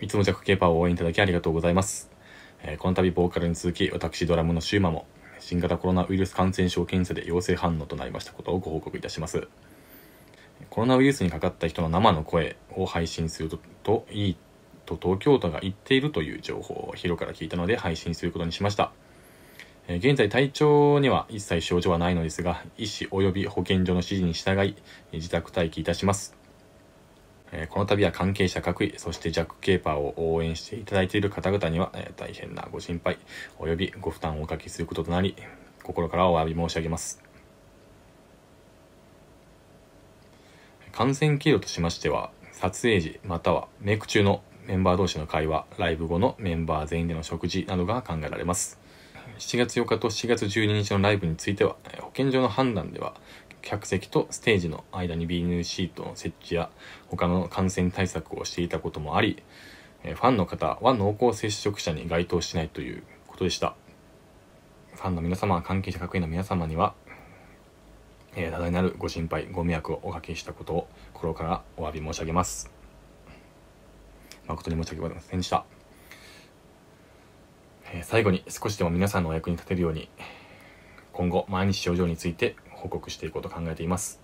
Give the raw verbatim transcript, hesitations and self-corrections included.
いつもジャックケーパーを応援いただきありがとうございます。えー、この度ボーカルに続き、私ドラムのシューマも新型コロナウイルス感染症検査で陽性反応となりましたことをご報告いたします。コロナウイルスにかかった人の生の声を配信すると、といいと東京都が言っているという情報をヒロから聞いたので配信することにしました。えー、現在体調には一切症状はないのですが、医師及び保健所の指示に従い自宅待機いたします。えー、この度は関係者各位、そしてジャックケーパーを応援していただいている方々には、えー、大変なご心配及びご負担をおかけすることとなり、心からお詫び申し上げます。感染経路としましては、撮影時またはメイク中のメンバー同士の会話、ライブ後のメンバー全員での食事などが考えられます。しちがつよっかとしちがつじゅうににちのライブについては、保健所の判断では客席とステージの間にビニールシートの設置や他の感染対策をしていたこともあり、ファンの方は濃厚接触者に該当しないということでした。ファンの皆様、関係者各位の皆様には、えー、多大なるご心配ご迷惑をおかけしたことを心からお詫び申し上げます。誠に申し訳ございませんでした。えー、最後に少しでも皆さんのお役に立てるように、今後毎日症状について報告していこうと考えています。